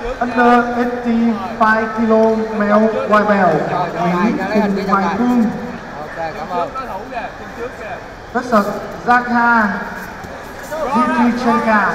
Under 85 kg male white belt, Nguyễn Cùng Hoài Phương. Vs. Zakha Dimitrenka.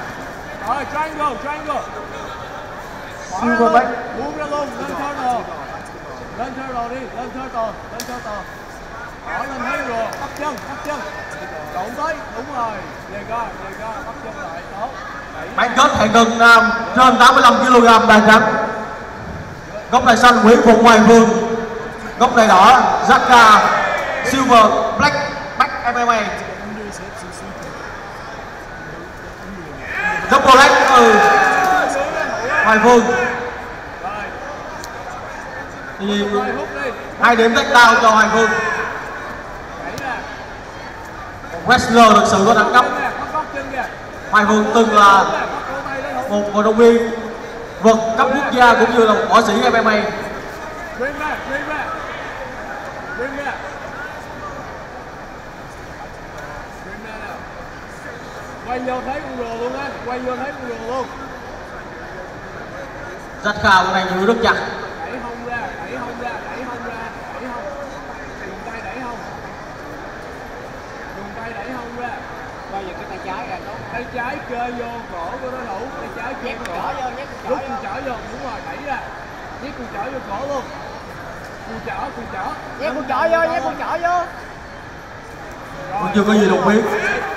Silver belt. Buông ra luôn, lên turtle. Lên turtle đi, lên turtle. Bỏ lên thấy rồi, bắt chân. Trộn tới, đúng rồi. Về co, bắt chân lại, tốt. Bán kết hạng cân nam trên 85 kg đai trắng. Góc này xanh Nguyễn Phụng Hoài Phương, góc này đỏ Zakha Silver Black MMA. Double Black Hoài Phương. Thì 2 điểm takedown cho Hoài Phương. Wrestler thực sự có đẳng cấp. Hoài Phương từng là một vận động viên vượt cấp quốc gia cũng như là một võ sĩ MMA. Quay vô thấy con rùa luôn á, Zakha bên này giữ rất chặt. Đẩy hông ra. Dùng tay đẩy hông ra. Bao giờ cái tay trái ra tốt. Tay trái kê vô cổ của đối thủ, tay trái kê cổ. Rút cùi chỏ vô, đúng rồi, đẩy ra. Nhét cùi chỏ vô cổ luôn. Cùi chỏ. Nhét cùi chỏ vô. Cũng chưa có gì đột biến.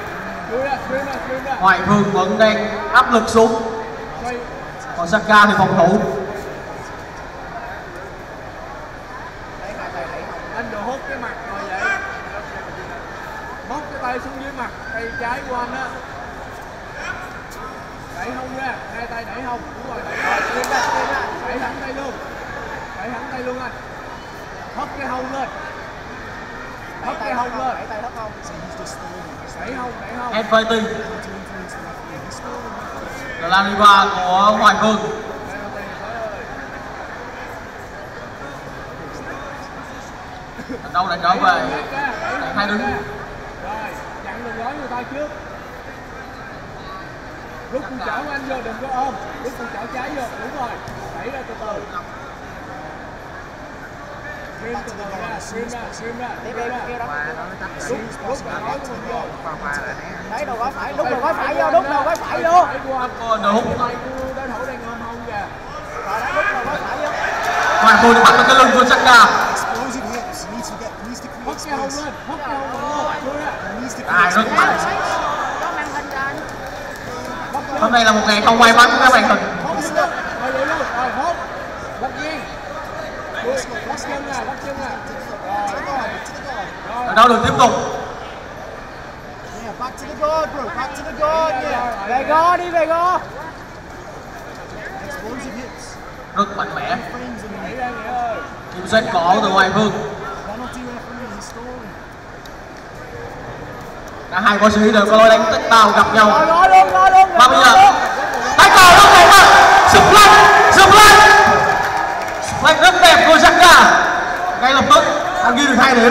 Hoài Phương vẫn đang áp lực xuống. Còn Zakha thì phòng thủ. Anh đồ hút cái mặt rồi vậy. Móc cái tay xuống dưới mặt, tay trái của anh á. Đẩy hông ra, 2 tay đẩy hông, đúng rồi, đẩy thẳng tay luôn anh. Hất cái hông lên. Đẩy tay hông. Đẩy hông. Head fighting là Laniva của Hoài Phương. Đâu lại trở về hai đứng. Rồi, chặn đường gói người ta trước. Rút cùi chỏ của anh vô, đừng có ôm. Rút cùi chỏ trái vô, đúng rồi. Đẩy ra từ từ. Rim ra. Rút đầu gói của mình vô. Đấy, đầu gói phải, đút đầu gói phải vô. Tay của anh. Được. Tay của đối thủ đang ôm hông kìa. Rồi đã đút đầu gói phải vô. Hoài Phương bắt cái lưng của Zakha. Hất cái hông lên. Rất mạnh. Có màn hình cho anh. Hôm nay là một ngày không may mắn của các bạn hình. Rồi vậy luôn, rồi hốt. Lật nghiêng. Lắc chân nè. Ở đâu được tiếp tục. Back to the guard, bro. Back to the guard. Yeah. Về go. Rất mạnh mẽ. Kiểm soát cổ từ Hoài Phương. Cả hai võ sĩ đều có lối đánh takedown gặp nhau. Rồi luôn. Và bây giờ takedown rất đẹp ha. Split rất đẹp của Zakha. Ngay lập tức anh ghi được 2 điểm.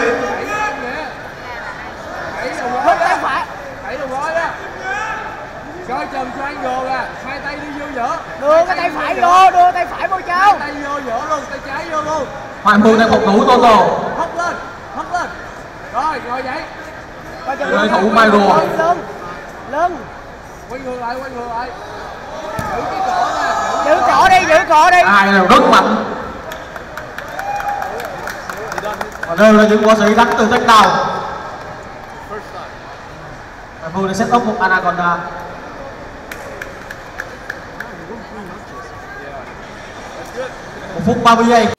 Đẩy đầu gói á. Coi chừng triangle ra, 2 tay đi vô giữa. Đưa cái tay phải vô, cho. Tay vô giữa luôn, tay trái vô luôn. Hoài Phương đang phòng thủ total. Hất lên. Rồi, ngồi dậy. Đối thủ mai rùa. Lưng. Quay ngược lại. Giữ cái cổ ra. Giữ cổ đi. Hai đều rất mạnh. Và đây là những võ sĩ đánh từ takedown. Hoài Phương đã set up một Anaconda. 1 phút 30 giây.